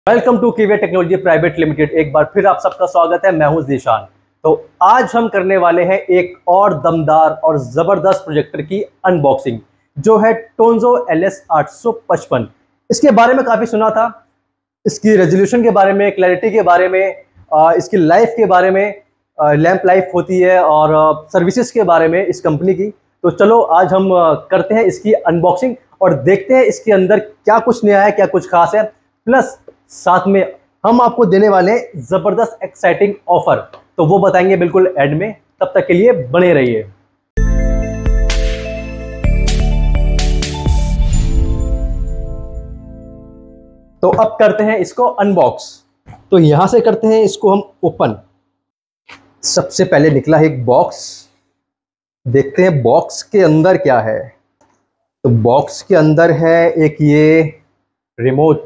Welcome to Keeway technology private limited. एक बार फिर आप सबका स्वागत है। मैं हूं ज़ीशान। तो आज हम करने वाले हैं एक और दमदार और ज़बरदस्त प्रोजेक्टर की अनबॉक्सिंग, जो है टोंजो LS855। इसके बारे में काफ़ी सुना था, इसकी रेजोल्यूशन के बारे में, क्लैरिटी के बारे में, इसकी लाइफ के बारे में, लैंप लाइफ होती है और सर्विसेज के बारे में इस कंपनी की। तो चलो आज हम करते हैं इसकी अनबॉक्सिंग और देखते हैं इसके अंदर क्या कुछ नया है, क्या कुछ खास है। प्लस साथ में हम आपको देने वाले जबरदस्त एक्साइटिंग ऑफर, तो वो बताएंगे बिल्कुल एंड में। तब तक के लिए बने रहिए। तो अब करते हैं इसको अनबॉक्स। तो यहां से करते हैं इसको हम ओपन। सबसे पहले निकला है एक बॉक्स, देखते हैं बॉक्स के अंदर क्या है। तो बॉक्स के अंदर है एक ये रिमोट,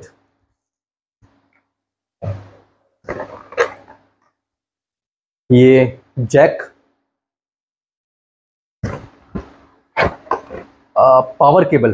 ये जैक, पावर केबल,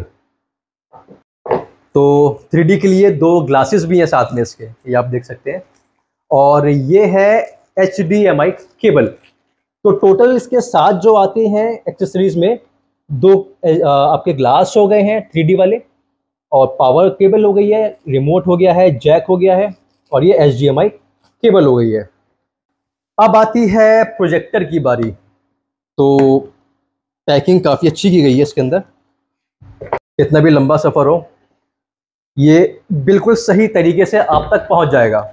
तो 3D के लिए दो ग्लासेस भी हैं साथ में इसके, ये आप देख सकते हैं। और ये है HDMI केबल। तो टोटल इसके साथ जो आते हैं एक्सेसरीज में दो आपके ग्लास हो गए हैं 3D वाले, और पावर केबल हो गई है, रिमोट हो गया है, जैक हो गया है, और ये HDMI केबल हो गई है। अब आती है प्रोजेक्टर की बारी। तो पैकिंग काफ़ी अच्छी की गई है इसके अंदर। कितना भी लंबा सफ़र हो, ये बिल्कुल सही तरीके से आप तक पहुंच जाएगा।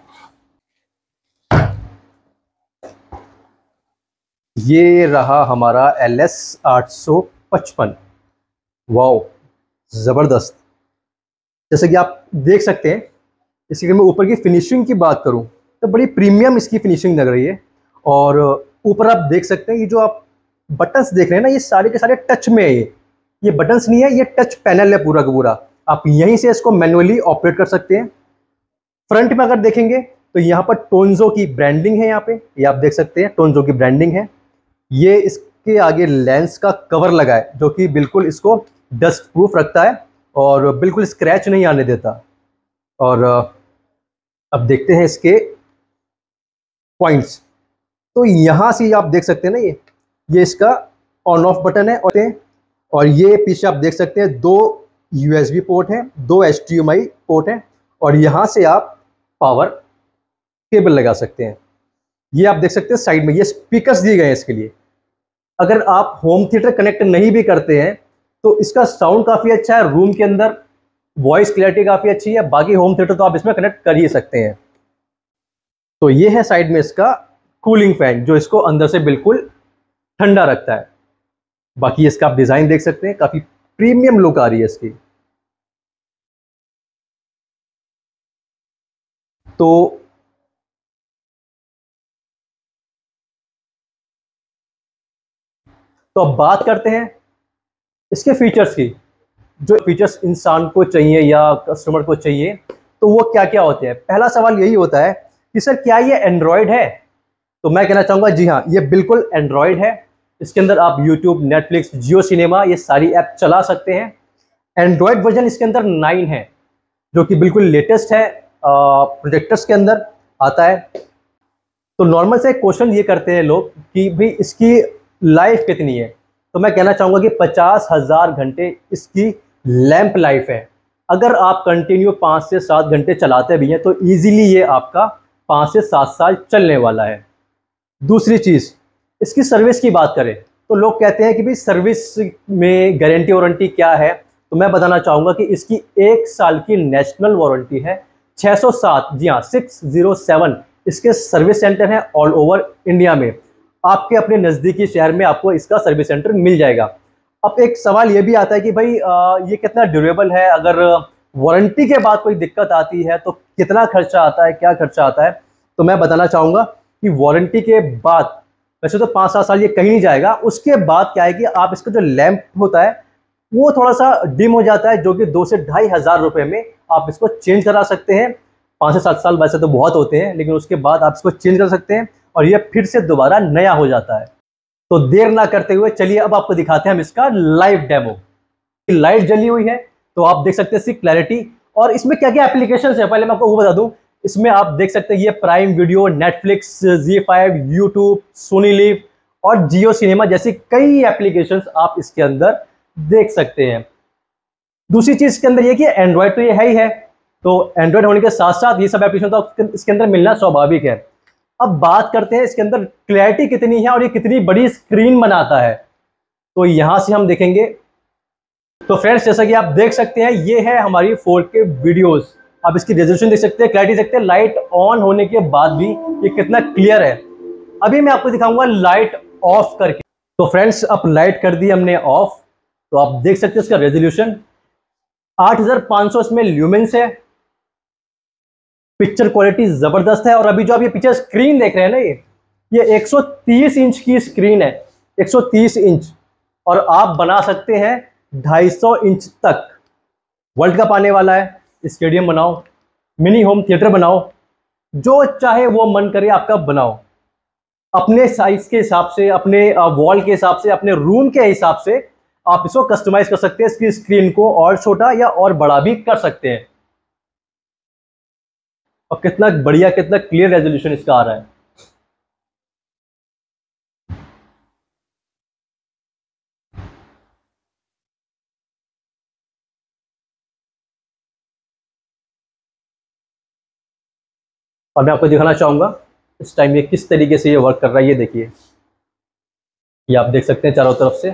ये रहा हमारा LS855। वाओ, ज़बरदस्त। जैसे कि आप देख सकते हैं, इसकी अगर मैं ऊपर की फिनिशिंग की बात करूं तो बड़ी प्रीमियम इसकी फिनिशिंग लग रही है। और ऊपर आप देख सकते हैं, ये जो आप बटन्स देख रहे हैं ना, ये सारे के सारे टच में है। ये बटन्स नहीं है, ये टच पैनल है पूरा का पूरा। आप यहीं से इसको मैनुअली ऑपरेट कर सकते हैं। फ्रंट में अगर देखेंगे तो यहाँ पर टोंजो की ब्रांडिंग है, यहाँ पे ये आप देख सकते हैं टोंजो की ब्रांडिंग है। ये इसके आगे लेंस का कवर लगा है, जो कि बिल्कुल इसको डस्ट प्रूफ रखता है और बिल्कुल स्क्रैच नहीं आने देता। और अब देखते हैं इसके पॉइंट्स। तो यहाँ से आप देख सकते हैं ना, ये इसका ऑन ऑफ बटन है। और ये पीछे आप देख सकते हैं दो USB पोर्ट हैं, दो HDMI पोर्ट हैं, और यहाँ से आप पावर केबल लगा सकते हैं। ये आप देख सकते हैं साइड में ये स्पीकर्स दिए गए हैं इसके लिए। अगर आप होम थिएटर कनेक्ट नहीं भी करते हैं तो इसका साउंड काफ़ी अच्छा है, रूम के अंदर वॉइस क्लैरिटी काफ़ी अच्छी है। बाकी होम थिएटर तो आप इसमें कनेक्ट कर ही सकते हैं। तो ये है साइड में इसका कूलिंग फैन, जो इसको अंदर से बिल्कुल ठंडा रखता है। बाकी इसका आप डिज़ाइन देख सकते हैं, काफ़ी प्रीमियम लुक आ रही है इसकी। तो अब बात करते हैं इसके फीचर्स की। जो फीचर्स इंसान को चाहिए या कस्टमर को चाहिए, तो वो क्या क्या होते हैं। पहला सवाल यही होता है कि सर क्या ये एंड्रॉयड है। तो मैं कहना चाहूँगा जी हाँ, ये बिल्कुल एंड्रॉयड है। इसके अंदर आप यूट्यूब, नेटफ्लिक्स, जियो सिनेमा, ये सारी ऐप चला सकते हैं। एंड्रॉयड वर्जन इसके अंदर 9 है, जो कि बिल्कुल लेटेस्ट है, प्रोजेक्टर्स के अंदर आता है। तो नॉर्मल से क्वेश्चन ये करते हैं लोग कि भाई इसकी लाइफ कितनी है। तो मैं कहना चाहूँगा कि 50,000 घंटे इसकी लैंप लाइफ है। अगर आप कंटिन्यू 5 से 7 घंटे चलाते भी हैं तो ईजिली ये आपका 5 से 7 साल चलने वाला है। दूसरी चीज़, इसकी सर्विस की बात करें तो लोग कहते हैं कि भाई सर्विस में गारंटी वारंटी क्या है। तो मैं बताना चाहूँगा कि इसकी 1 साल की नेशनल वारंटी है। 607, जी हाँ 607 इसके सर्विस सेंटर हैं ऑल ओवर इंडिया में। आपके अपने नज़दीकी शहर में आपको इसका सर्विस सेंटर मिल जाएगा। अब एक सवाल ये भी आता है कि भाई ये कितना ड्यूरेबल है, अगर वारंटी के बाद कोई दिक्कत आती है तो कितना खर्चा आता है, क्या खर्चा आता है। तो मैं बताना चाहूँगा कि वारंटी के बाद वैसे तो 5-7 साल ये कहीं नहीं जाएगा। उसके बाद क्या है कि आप इसका जो लैंप होता है वो थोड़ा सा डिम हो जाता है, जो कि 2 से 2,500 रुपये में आप इसको चेंज करा सकते हैं। 5 से 7 साल वैसे तो बहुत होते हैं, लेकिन उसके बाद आप इसको चेंज कर सकते हैं और ये फिर से दोबारा नया हो जाता है। तो देर ना करते हुए चलिए अब आपको दिखाते हैं हम इसका लाइव डेमो। लाइट जली हुई है तो आप देख सकते हैं इसकी क्लैरिटी और इसमें क्या क्या एप्लीकेशन है पहले मैं आपको वो बता दूं। इसमें आप देख सकते हैं ये prime video, Netflix, ZEE5, YouTube, Sony LIV और जियो सिनेमा जैसी कई एप्लीकेशंस आप इसके अंदर देख सकते हैं। दूसरी चीज इसके अंदर ये कि एंड्रॉयड तो ये है ही है, तो एंड्रॉयड होने के साथ साथ ये सब एप्लीकेशन तो इसके अंदर मिलना स्वाभाविक है। अब बात करते हैं इसके अंदर क्लैरिटी कितनी है और ये कितनी बड़ी स्क्रीन बनाता है। तो यहां से हम देखेंगे। तो फ्रेंड्स जैसा कि आप देख सकते हैं ये है हमारी 4K वीडियोस। आप इसकी रेजोल्यूशन देख सकते हैं, क्लैरिटी देख सकते हैं, लाइट ऑन होने के बाद भी ये कितना क्लियर है। अभी मैं आपको दिखाऊंगा लाइट ऑफ करके। तो फ्रेंड्स अब लाइट कर दी हमने ऑफ, तो आप देख सकते हैं इसका रेजोल्यूशन 8500 इसमें ल्यूमेंस है। पिक्चर क्वालिटी जबरदस्त है। और अभी जो आप ये पिक्चर स्क्रीन देख रहे हैं ना, ये 130 इंच की स्क्रीन है, 130 इंच। और आप बना सकते हैं 250 इंच तक। वर्ल्ड कप आने वाला है, स्टेडियम बनाओ, मिनी होम थिएटर बनाओ, जो चाहे वो मन करे आपका बनाओ, अपने साइज के हिसाब से, अपने वॉल के हिसाब से, अपने रूम के हिसाब से आप इसको कस्टमाइज कर सकते हैं। इसकी स्क्रीन को और छोटा या और बड़ा भी कर सकते हैं। और कितना बढ़िया, कितना क्लियर रेजोल्यूशन इसका आ रहा है। और मैं आपको दिखाना चाहूंगा इस टाइम ये किस तरीके से ये वर्क कर रहा है। ये देखिए, ये आप देख सकते हैं चारों तरफ से।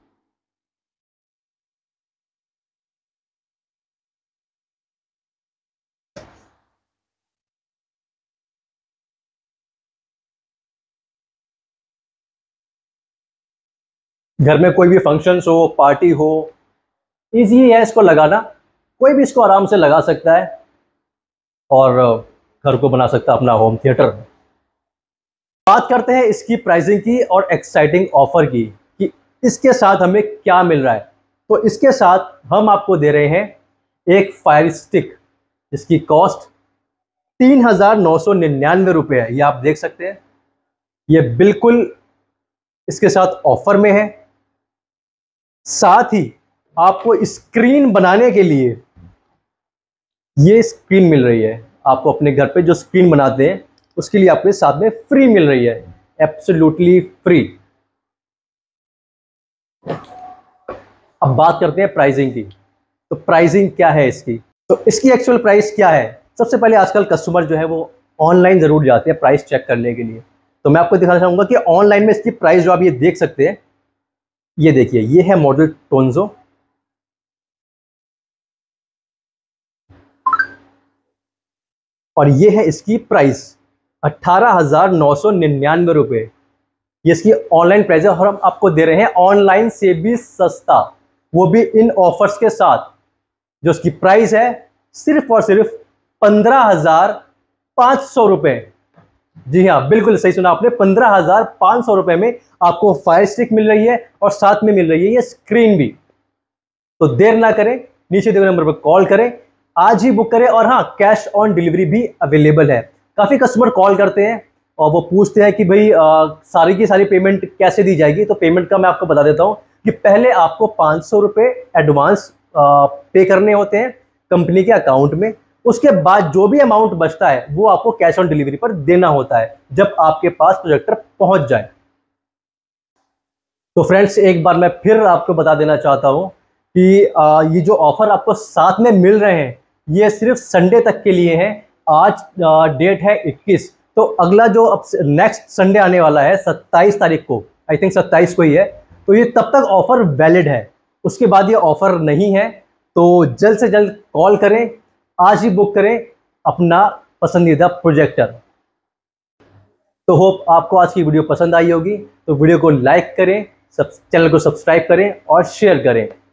घर में कोई भी फंक्शंस हो, पार्टी हो, इजी है इसको लगाना। कोई भी इसको आराम से लगा सकता है और घर को बना सकता है अपना होम थिएटर। बात करते हैं इसकी प्राइसिंग की और एक्साइटिंग ऑफर की कि इसके साथ हमें क्या मिल रहा है। तो इसके साथ हम आपको दे रहे हैं एक फायर स्टिक जिसकी कॉस्ट 3999 रुपये है। ये आप देख सकते हैं, ये बिल्कुल इसके साथ ऑफर में है। साथ ही आपको स्क्रीन बनाने के लिए ये स्क्रीन मिल रही है। आपको अपने घर पे जो स्क्रीन बनाते हैं उसके लिए आपके साथ में फ्री मिल रही है, एब्सोल्युटली फ्री। अब बात करते हैं प्राइसिंग की। तो प्राइसिंग क्या है इसकी? तो इसकी एक्चुअल प्राइस क्या है? सबसे पहले आजकल कस्टमर जो है वो ऑनलाइन जरूर जाते हैं प्राइस चेक करने के लिए। तो मैं आपको दिखाना चाहूंगा कि ऑनलाइन में इसकी प्राइस जो आप ये देख सकते हैं, ये देखिए, ये है मॉडल टोंजो। और ये है इसकी प्राइस 18,999 रुपये। ये इसकी ऑनलाइन प्राइस है और हम आपको दे रहे हैं ऑनलाइन से भी सस्ता, वो भी इन ऑफर्स के साथ। जो इसकी प्राइस है सिर्फ और सिर्फ 15,500 रुपये। जी हाँ, बिल्कुल सही सुना आपने, 15,500 रुपये में आपको फायर स्टिक मिल रही है और साथ में मिल रही है ये स्क्रीन भी। तो देर ना करें, नीचे दिए नंबर पर कॉल करें, आज ही बुक करें। और हाँ, कैश ऑन डिलीवरी भी अवेलेबल है। काफ़ी कस्टमर कॉल करते हैं और वो पूछते हैं कि भाई सारी की सारी पेमेंट कैसे दी जाएगी। तो पेमेंट का मैं आपको बता देता हूँ कि पहले आपको 500 रुपये एडवांस पे करने होते हैं कंपनी के अकाउंट में। उसके बाद जो भी अमाउंट बचता है वो आपको कैश ऑन डिलीवरी पर देना होता है जब आपके पास प्रोजेक्टर पहुंच जाए। तो फ्रेंड्स एक बार मैं फिर आपको बता देना चाहता हूं कि ये जो ऑफर आपको साथ में मिल रहे हैं ये सिर्फ संडे तक के लिए है। आज डेट है 21, तो अगला जो अब नेक्स्ट संडे आने वाला है 27 तारीख को, आई थिंक 27 को ही है, तो ये तब तक ऑफर वैलिड है। उसके बाद ये ऑफर नहीं है। तो जल्द से जल्द कॉल करें, आज ही बुक करें अपना पसंदीदा प्रोजेक्टर। तो होप आपको आज की वीडियो पसंद आई होगी। तो वीडियो को लाइक करें, चैनल को सब्सक्राइब करें और शेयर करें।